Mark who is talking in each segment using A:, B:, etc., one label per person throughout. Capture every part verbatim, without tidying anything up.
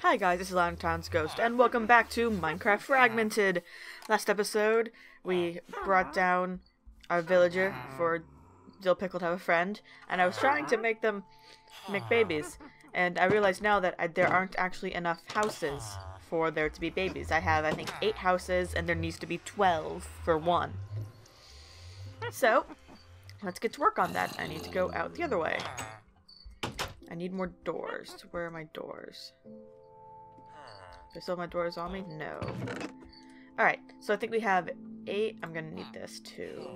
A: Hi guys, this is Lantern's Ghost, and welcome back to Minecraft Fragmented. Last episode, we brought down our villager for Dill Pickle to have a friend, and I was trying to make them make babies, and I realize now that I, there aren't actually enough houses for there to be babies. I have, I think, eight houses, and there needs to be twelve for one. So, let's get to work on that. I need to go out the other way. I need more doors. Where are my doors? Do I still have my doors on me? No. Alright, so I think we have eight. I'm gonna need this too.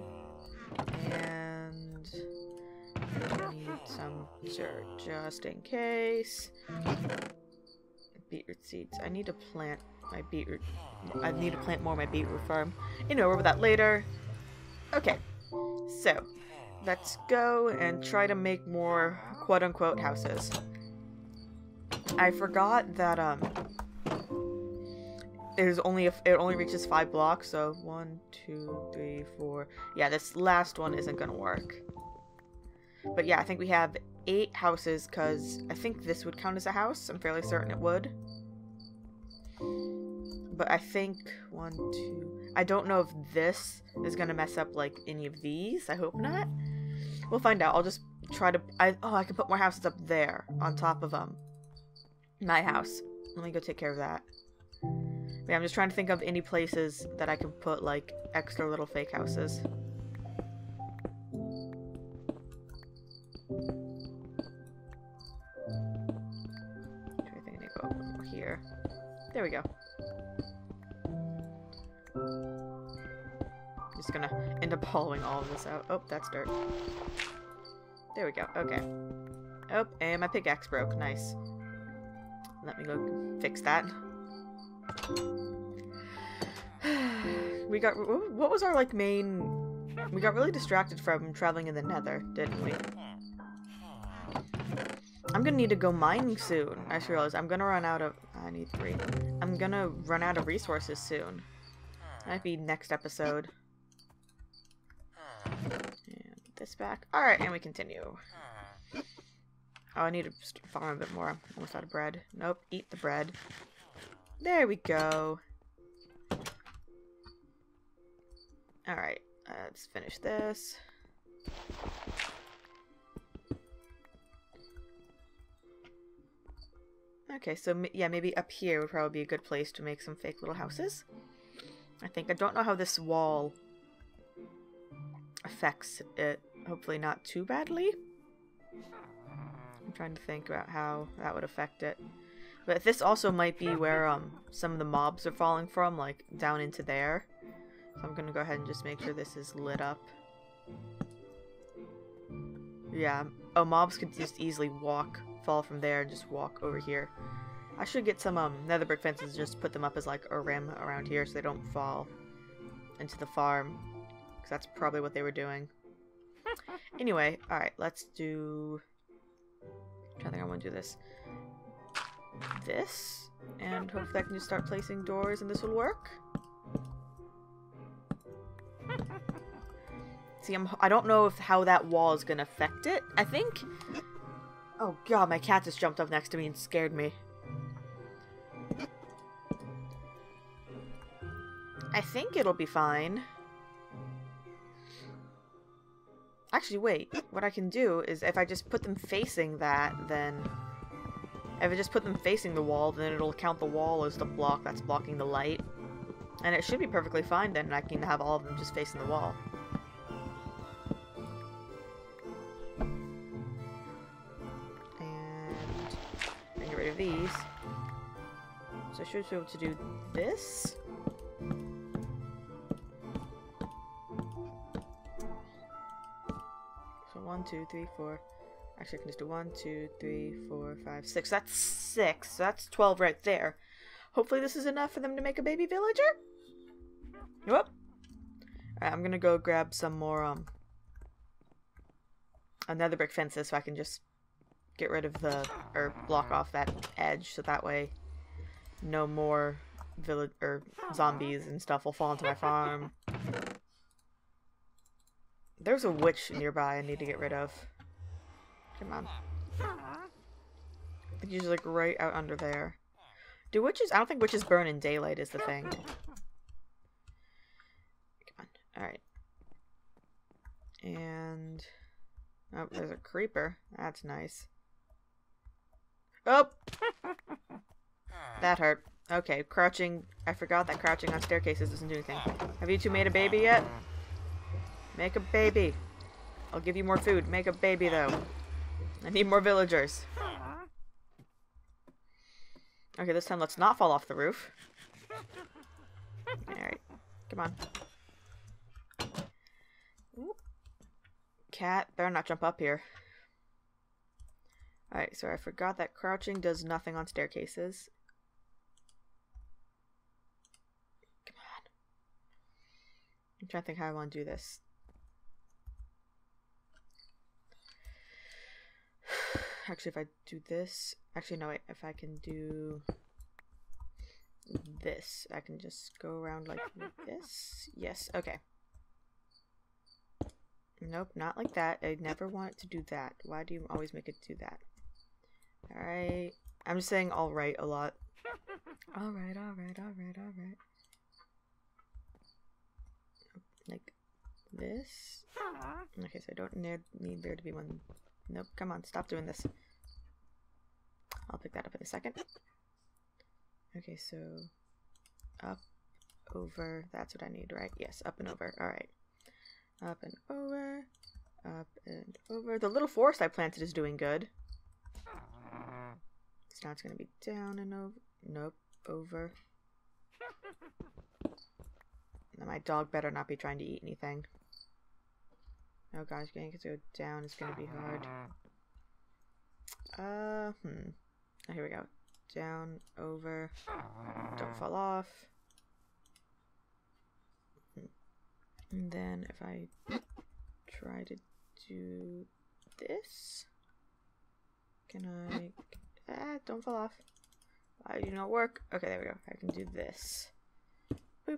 A: And I need some dirt just in case. Beetroot seeds. I need to plant my beetroot. I need to plant more of my beetroot farm. You know, over that later. Okay, so let's go and try to make more quote-unquote houses. I forgot that um there's only a, it only reaches five blocks, so one, two, three, four. Yeah, this last one isn't gonna work. But yeah, I think we have eight houses because I think this would count as a house. I'm fairly certain it would. But I think one, two. I don't know if this is gonna mess up like any of these. I hope not. We'll find out. I'll just try to. I oh, I can put more houses up there on top of um my house. Let me go take care of that. Yeah, I'm just trying to think of any places that I can put like extra little fake houses. I think I need to go over here. There we go. Just gonna end up hollowing all of this out. Oh, that's dirt. There we go. Okay. Oh, and my pickaxe broke. Nice. Let me go fix that. We got. What was our like main? We got really distracted from traveling in the Nether, didn't we? I'm gonna need to go mining soon. I just realized I'm gonna run out of. I need three. I'm gonna run out of resources soon. Might be next episode. And put this back. All right, and we continue. Oh, I need to farm a bit more. I'm almost out of bread. Nope, eat the bread. There we go. Alright, uh, let's finish this. Okay, so yeah, maybe up here would probably be a good place to make some fake little houses. I think. I don't know how this wall affects it. Hopefully not too badly. I'm trying to think about how that would affect it. But this also might be where um some of the mobs are falling from, like down into there. So I'm gonna go ahead and just make sure this is lit up. Yeah. Oh, mobs could just easily walk, fall from there and just walk over here. I should get some um nether brick fences and just put them up as like a rim around here so they don't fall into the farm. Because that's probably what they were doing. Anyway, alright, let's do... I think I want to do this. This, and hopefully I can just start placing doors and this will work. See, I'm, I don't know if how that wall is going to affect it. I think... Oh god, my cat just jumped up next to me and scared me. I think it'll be fine. Actually, wait. What I can do is if I just put them facing that, then... If I just put them facing the wall, then it'll count the wall as the block that's blocking the light. And it should be perfectly fine then, and I can have all of them just facing the wall. And I get rid of these. So I should be able to do this. So one, two, three, four... Actually, I can just do one, two, three, four, five, six. That's six. So that's twelve right there. Hopefully this is enough for them to make a baby villager. Whoop. Alright, I'm gonna go grab some more, um... another brick fences so I can just get rid of the... or block off that edge so that way no more village... or zombies and stuff will fall into my farm. There's a witch nearby I need to get rid of. Come on. I think she's like right out under there. Do witches? I don't think witches burn in daylight is the thing. Come on. Alright. And... oh, there's a creeper. That's nice. Oh! That hurt. Okay, crouching. I forgot that crouching on staircases doesn't do anything. Have you two made a baby yet? Make a baby. I'll give you more food. Make a baby, though. I need more villagers. Okay, this time let's not fall off the roof. Alright. Come on. Ooh. Cat, better not jump up here. Alright, so I forgot that crouching does nothing on staircases. Come on. I'm trying to think how I want to do this. Actually, if I do this... actually, no, wait. If I can do this, I can just go around like this. Yes, okay. Nope, not like that. I never want it to do that. Why do you always make it do that? Alright. I'm just saying alright a lot. Alright, alright, alright, alright. Like this. Okay, so I don't need, need there to be one. Nope, come on, stop doing this. I'll pick that up in a second. Okay, so up, over, that's what I need, right? Yes, up and over. Alright. Up and over, up and over. The little forest I planted is doing good. So now it's going to be down and over. Nope, over. Now my dog better not be trying to eat anything. Oh gosh, getting to go down is going to be hard. Uh, hmm. Oh, here we go. Down, over. Don't fall off. And then if I try to do this, can I... ah, don't fall off. Why do you not work? Okay, there we go. I can do this. Boop.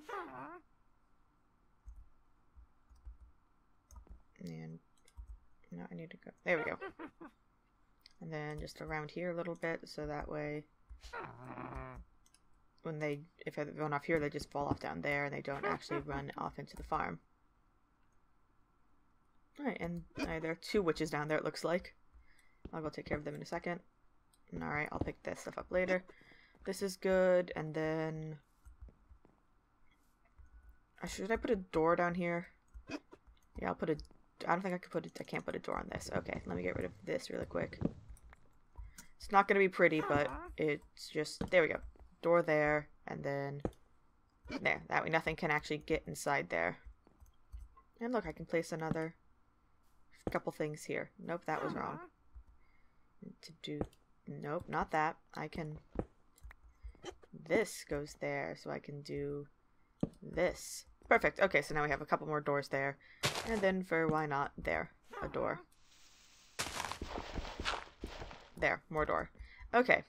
A: And now I need to go. There we go. And then just around here a little bit, so that way when they, if they're going off here, they just fall off down there and they don't actually run off into the farm. Alright, and uh, there are two witches down there, it looks like. I'll go take care of them in a second. Alright, I'll pick this stuff up later. This is good, and then... Uh, should I put a door down here? Yeah, I'll put a... I don't think I can put it... I can't put a door on this. Okay, let me get rid of this really quick. It's not going to be pretty, but it's just... there we go. Door there, and then... there. That way nothing can actually get inside there. And look, I can place another... couple things here. Nope, that was wrong. To do... nope, not that. I can... this goes there, so I can do this. Perfect. Okay, so now we have a couple more doors there. And then for why not, there. A door. There, more door. Okay.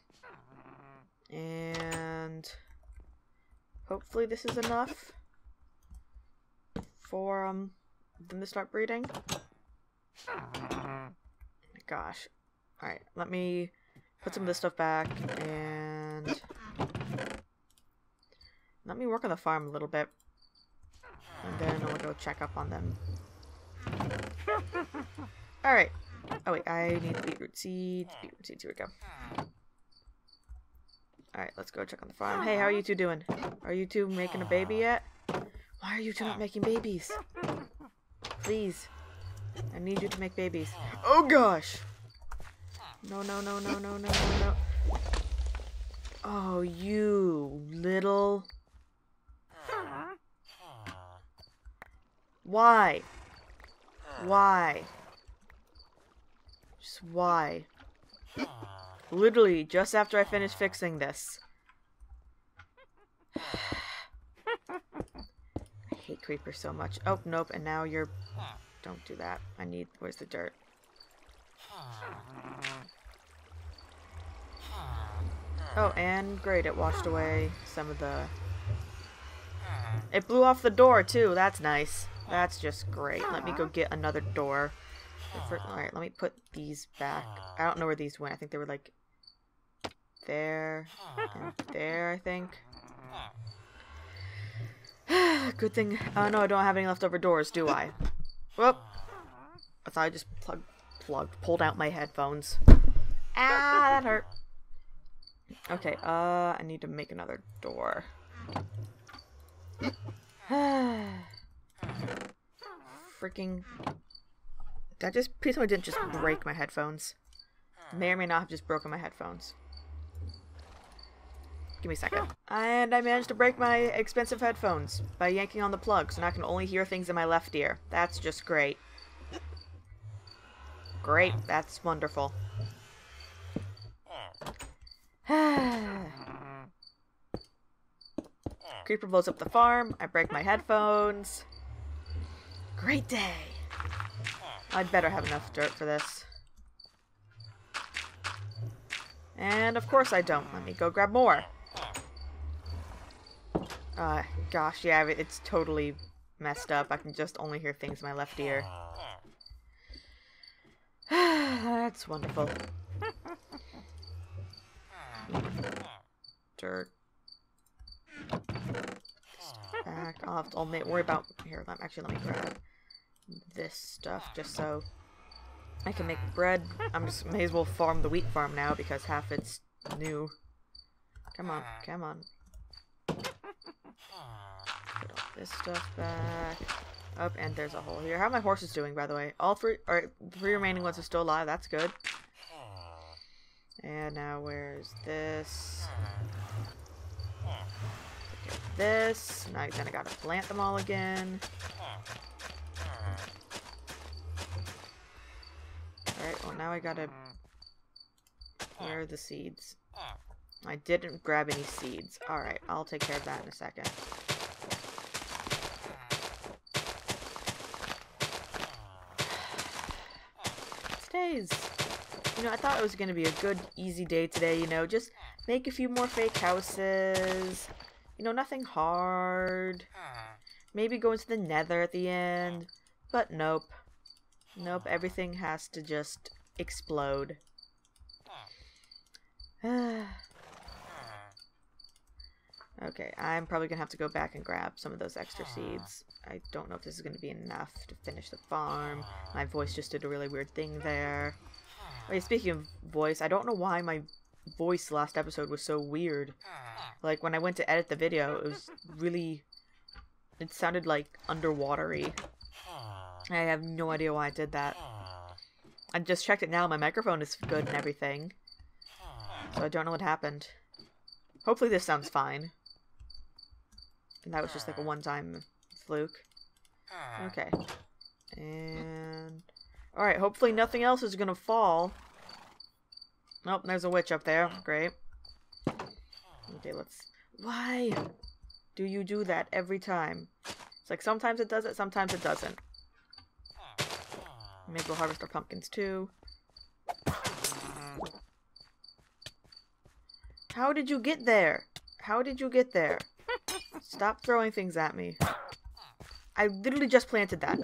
A: And... hopefully this is enough for um them to start breeding. Gosh. Alright, let me put some of this stuff back and let me work on the farm a little bit. And then I'll go check up on them. Alright. Oh wait, I need beetroot seeds. Beetroot seeds, here we go. Alright, let's go check on the farm. Hey, how are you two doing? Are you two making a baby yet? Why are you two not making babies? Please. I need you to make babies. Oh gosh! No, no, no, no, no, no, no, no. Oh, you little... Why? Why? Just why? Literally, just after I finish fixing this. I hate creepers so much. Oh, nope, and now you're... don't do that. I need... where's the dirt? Oh, and great, it washed away some of the... it blew off the door, too. That's nice. That's just great. Let me go get another door. Alright, let me put these back. I don't know where these went. I think they were, like, there, and there, I think. Good thing. Oh no, I don't have any leftover doors, do I? Whoop! I thought I just plugged, plugged, pulled out my headphones. Ah, that hurt. Okay, uh, I need to make another door. Freaking. Did I just. Please tell me I didn't just break my headphones. May or may not have just broken my headphones. Give me a second. And I managed to break my expensive headphones by yanking on the plug, so now I can only hear things in my left ear. That's just great. Great. That's wonderful. Creeper blows up the farm. I break my headphones. Great day. I'd better have enough dirt for this. And of course I don't. Let me go grab more. Uh, gosh, yeah, it's totally messed up. I can just only hear things in my left ear. That's wonderful. Dirt. Back. I'll have to I'll worry about... Here, let, actually, let me grab this stuff just so I can make bread. I'm just may as well farm the wheat farm now because half it's new. Come on, come on. Put all this stuff back. Up, and there's a hole here. How are my horses doing, by the way? All three, or three remaining ones are still alive. That's good. And now where's this? Get this. Now then I gotta plant them all again. Alright, well now I gotta... Where are the seeds? I didn't grab any seeds. Alright, I'll take care of that in a second. Today's... You know, I thought it was going to be a good, easy day today, you know, just make a few more fake houses. You know, nothing hard. Maybe go into the nether at the end. But nope. Nope, everything has to just explode. Okay, I'm probably going to have to go back and grab some of those extra seeds. I don't know if this is going to be enough to finish the farm. My voice just did a really weird thing there. Wait, speaking of voice, I don't know why my voice last episode was so weird. Like, when I went to edit the video, it was really... It sounded, like, underwatery. I have no idea why I did that. I just checked it now, my microphone is good and everything. So I don't know what happened. Hopefully this sounds fine. And that was just like a one-time fluke. Okay. And... Alright, hopefully nothing else is gonna fall. Nope, there's a witch up there. Great. Okay, let's... Why do you do that every time? It's like sometimes it does it, sometimes it doesn't. Maybe we'll harvest our pumpkins too. How did you get there? How did you get there? Stop throwing things at me. I literally just planted that.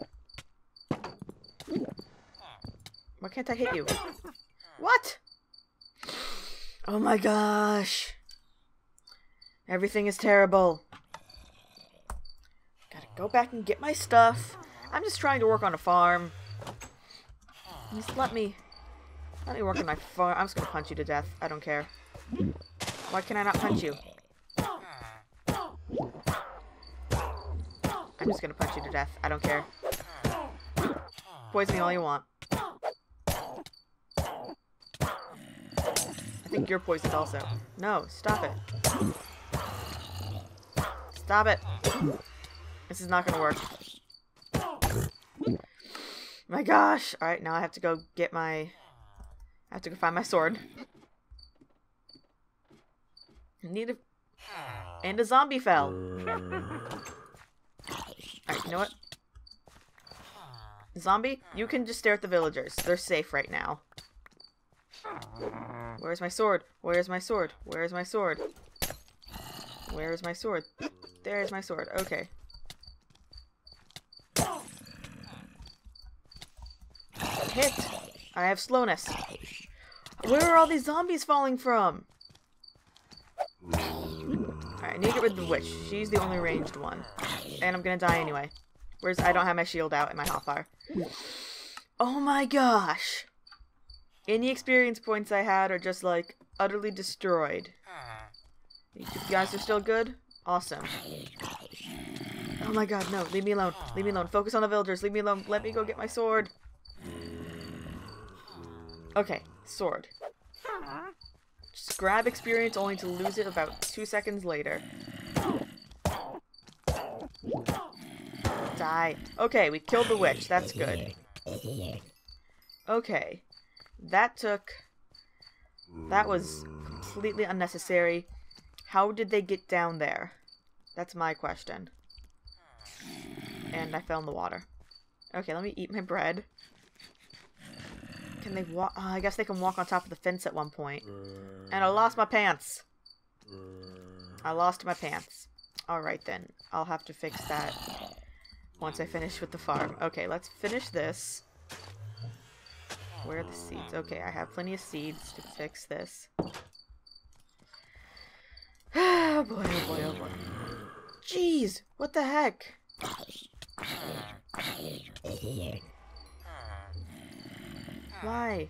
A: Why can't I hit you? What? Oh my gosh. Everything is terrible. Gotta go back and get my stuff. I'm just trying to work on a farm. Just let me... Let me work on my farm. I'm just gonna punch you to death. I don't care. Why can I not punch you? I'm just gonna punch you to death. I don't care. Poison me all you want. I think you're poisoned also. No, stop it. Stop it. This is not gonna work. My gosh. Alright, now I have to go get my... I have to go find my sword. I need a... And a zombie fell. Alright, you know what? Zombie, you can just stare at the villagers. They're safe right now. Where's my sword? Where's my sword? Where's my sword? Where's my sword? There's my sword. Okay. Hit! I have slowness. Where are all these zombies falling from? Alright, I need to get rid of the witch. She's the only ranged one. And I'm gonna die anyway. Whereas I don't have my shield out and my hotbar. Oh my gosh! Any experience points I had are just like utterly destroyed. You guys are still good? Awesome. Oh my god, no. Leave me alone. Leave me alone. Focus on the villagers. Leave me alone. Let me go get my sword. Okay, sword. Just grab experience only to lose it about two seconds later. Die. Okay, we killed the witch. That's good. Okay. That took... That was completely unnecessary. How did they get down there? That's my question. And I fell in the water. Okay, let me eat my bread. Can they walk? Uh, I guess they can walk on top of the fence at one point. And I lost my pants. I lost my pants. Alright then. I'll have to fix that once I finish with the farm. Okay, let's finish this. Where are the seeds? Okay, I have plenty of seeds to fix this. Oh boy, oh boy, oh boy. Jeez, what the heck? Why?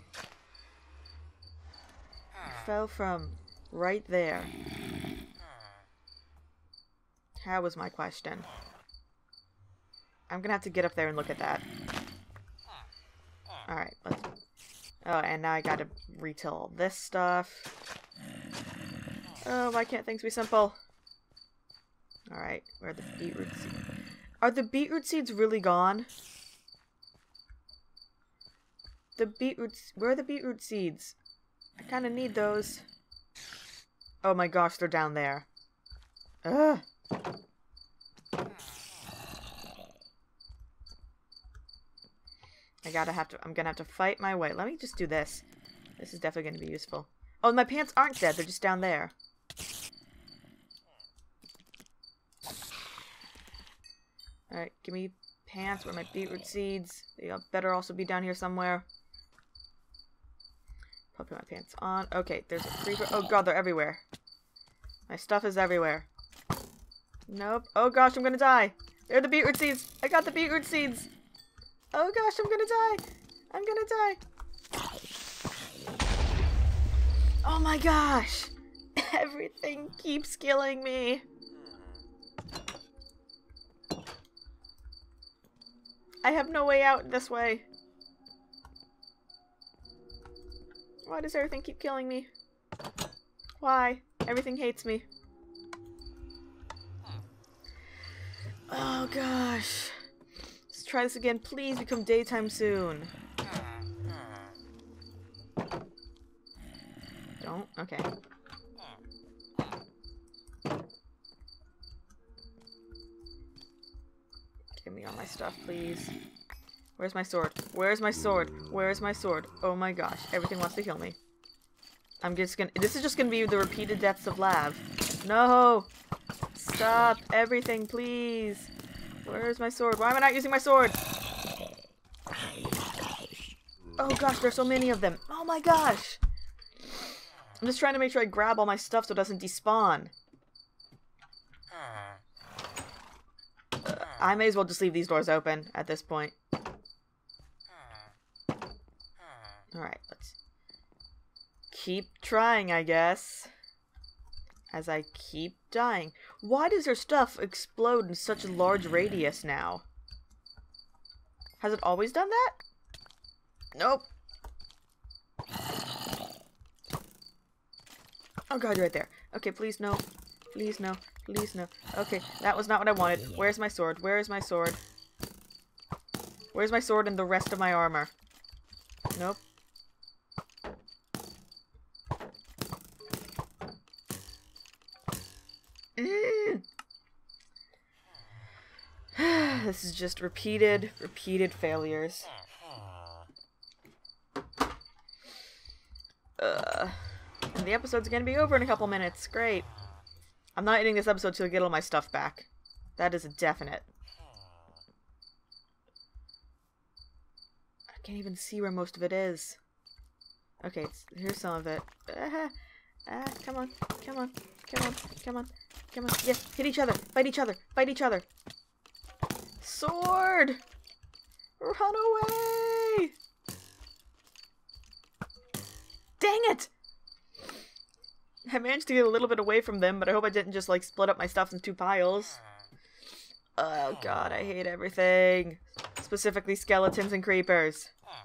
A: I fell from right there. That was my question. I'm gonna have to get up there and look at that. Alright, let's... Oh, and now I gotta retail all this stuff. Oh, why can't things be simple? Alright, where are the beetroot seeds? Are the beetroot seeds really gone? The beetroot... Where are the beetroot seeds? I kinda need those. Oh my gosh, they're down there. Ugh! I gotta have to... I'm gonna have to fight my way. Let me just do this. This is definitely gonna be useful. Oh, my pants aren't dead. They're just down there. Alright, give me pants. Where are my beetroot seeds? They better also be down here somewhere. Put my pants on. Okay, there's a creeper. Oh god, they're everywhere. My stuff is everywhere. Nope. Oh gosh, I'm gonna die. They're the beetroot seeds. I got the beetroot seeds. Oh gosh, I'm gonna die. I'm gonna die. Oh my gosh. Everything keeps killing me. I have no way out this way. Why does everything keep killing me? Why? Everything hates me. Oh gosh. Let's try this again. Please become daytime soon. Don't? Okay. Give me all my stuff, please. Where's my sword? Where's my sword? Where's my sword? Oh my gosh. Everything wants to kill me. I'm just gonna... This is just gonna be the repeated deaths of Lav. No! Stop everything, please. Where's my sword? Why am I not using my sword? Oh gosh, there's so many of them. Oh my gosh! I'm just trying to make sure I grab all my stuff so it doesn't despawn. Uh, I may as well just leave these doors open at this point. Alright, let's keep trying, I guess. As I keep dying. Why does their stuff explode in such a large radius now? Has it always done that? Nope. Oh god, you're right there. Okay, please no. Please no. Please no. Okay, that was not what I wanted. Where's my sword? Where is my sword? Where's my sword and the rest of my armor? Nope. Mm. This is just repeated, repeated failures. Uh, and the episode's gonna be over in a couple minutes. Great. I'm not ending this episode till I get all my stuff back. That is a definite. I can't even see where most of it is. Okay, it's, here's some of it. Uh, uh, come on, come on, come on, come on. Come on. Yes, hit each other. Fight each other. Fight each other. Sword! Run away! Dang it! I managed to get a little bit away from them, but I hope I didn't just, like, split up my stuff in two piles. Oh god, I hate everything. Specifically skeletons and creepers.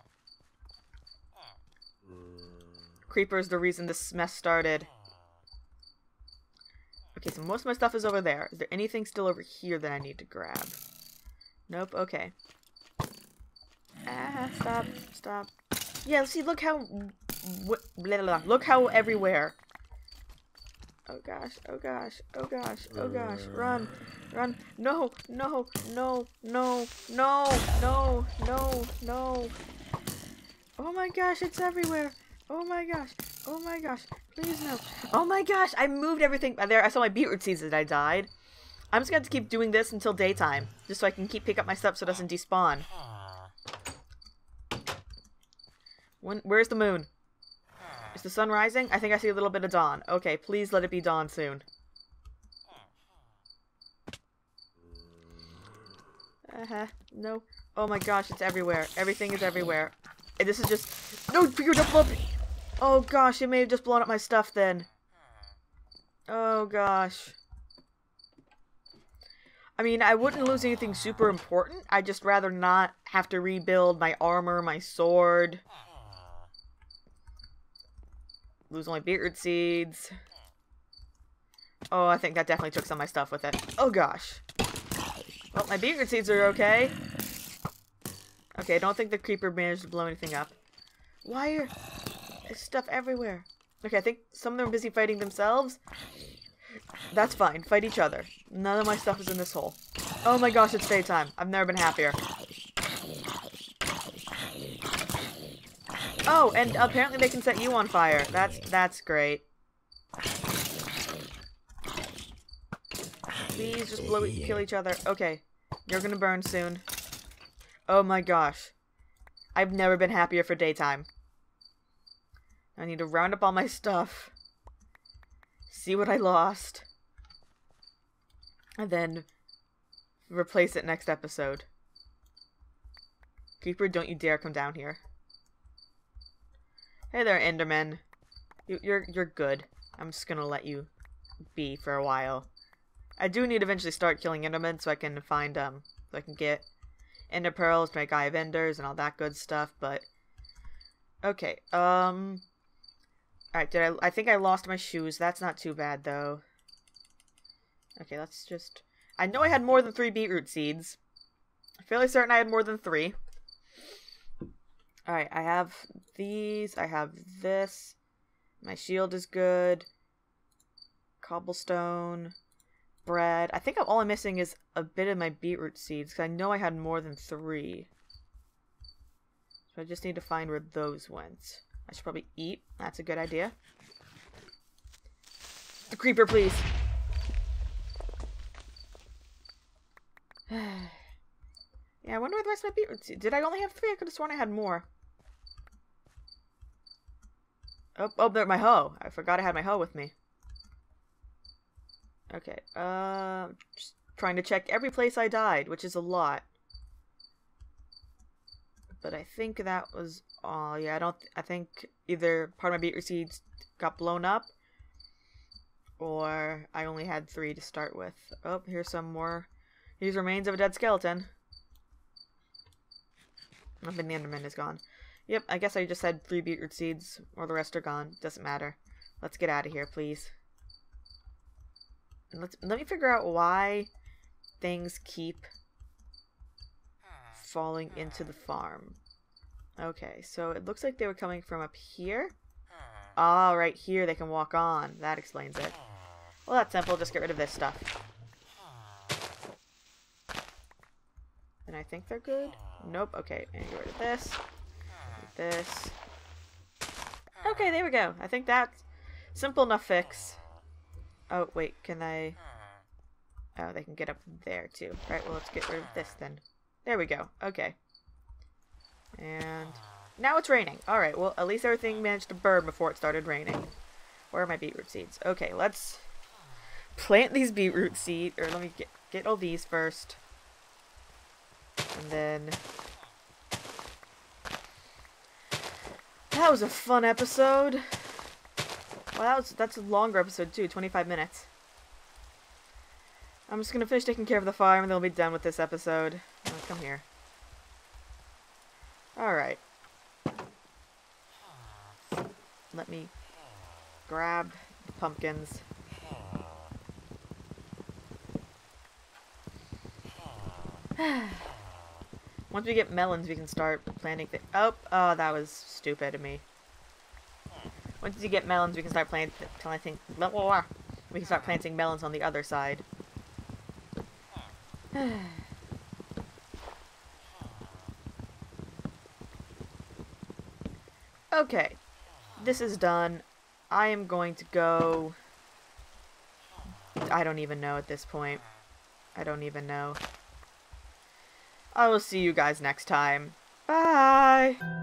A: Creeper's the reason this mess started. Okay, so most of my stuff is over there. Is there anything still over here that I need to grab? Nope, okay. Ah, stop, stop. Yeah, see, look how... Blah, blah, blah. Look how everywhere. Oh gosh, oh gosh, oh gosh, oh gosh. Run, run. No, no, no, no, no, no, no, no. Oh my gosh, it's everywhere. Oh my gosh, oh my gosh. Please no. Oh my gosh, I moved everything. There, I saw my beetroot seeds that I died. I'm just going to keep doing this until daytime. Just so I can keep pick up my stuff so it doesn't despawn. When, where's the moon? Is the sun rising? I think I see a little bit of dawn. Okay, please let it be dawn soon. Uh-huh. No. Oh my gosh, it's everywhere. Everything is everywhere. And this is just... No, you don't blow up... Oh gosh, it may have just blown up my stuff then. Oh gosh. I mean, I wouldn't lose anything super important. I'd just rather not have to rebuild my armor, my sword. Lose only beetroot seeds. Oh, I think that definitely took some of my stuff with it. Oh gosh. Well, my beetroot seeds are okay. Okay, I don't think the creeper managed to blow anything up. Why are... There's stuff everywhere. Okay, I think some of them are busy fighting themselves. That's fine. Fight each other. None of my stuff is in this hole. Oh my gosh, it's daytime. I've never been happier. Oh, and apparently they can set you on fire. That's that's great. Please just blow it, kill each other. Okay. You're gonna burn soon. Oh my gosh. I've never been happier for daytime. I need to round up all my stuff. See what I lost. And then replace it next episode. Creeper, don't you dare come down here. Hey there, Enderman. You, you're you're good. I'm just gonna let you be for a while. I do need to eventually start killing Endermen so I can find um so I can get Ender pearls, make Eye of Enders, and all that good stuff. But okay, um, all right. Did I? I think I lost my shoes. That's not too bad though. Okay, let's just. I know I had more than three beetroot seeds. I'm fairly certain I had more than three. Alright, I have these, I have this, my shield is good, cobblestone, bread. I think all I'm missing is a bit of my beetroot seeds, because I know I had more than three. So I just need to find where those went. I should probably eat, that's a good idea. The creeper, please! Yeah, I wonder where the rest of my beetroot seeds. Did I only have three? I could have sworn I had more. Oh, oh, there's my hoe. I forgot I had my hoe with me. Okay, uh, just trying to check every place I died, which is a lot. But I think that was all. Yeah, I don't, th I think either part of my beetroot seeds got blown up, or I only had three to start with. Oh, here's some more. Here's remains of a dead skeleton. I think the Enderman is gone. Yep, I guess I just had three beetroot seeds, or the rest are gone. Doesn't matter. Let's get out of here, please. And let's let me figure out why things keep falling into the farm. Okay, so it looks like they were coming from up here. Ah, right here they can walk on. That explains it. Well, that's simple. Just get rid of this stuff. And I think they're good. Nope. Okay, and get rid of this. This. Okay, there we go. I think that's simple enough fix. Oh, wait, can I... Oh, they can get up there, too. Right, well, let's get rid of this, then. There we go. Okay. And now it's raining. Alright, well, at least everything managed to burn before it started raining. Where are my beetroot seeds? Okay, let's plant these beetroot seed, or let me get, get all these first. And then... That was a fun episode. Well, that was, that's a longer episode too, twenty-five minutes. I'm just gonna finish taking care of the farm and then we'll be done with this episode. Oh, come here. Alright. Let me grab the pumpkins. Once we get melons, we can start planting things. Oh, oh, that was stupid of me. Once you get melons, we can start planting. planting blah, blah, blah. We can start planting melons on the other side. Okay, this is done. I am going to go... I don't even know at this point. I don't even know. I will see you guys next time. Bye!